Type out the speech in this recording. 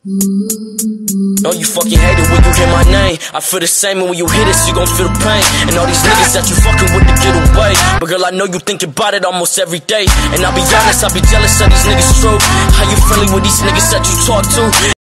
No, you fucking hate it when you hear my name. I feel the same, and when you hear this, you gon' feel the pain. And all these niggas that you fucking with to get away. But girl, I know you think about it almost every day. And I'll be honest, I'll be jealous of these niggas true. How you friendly with these niggas that you talk to?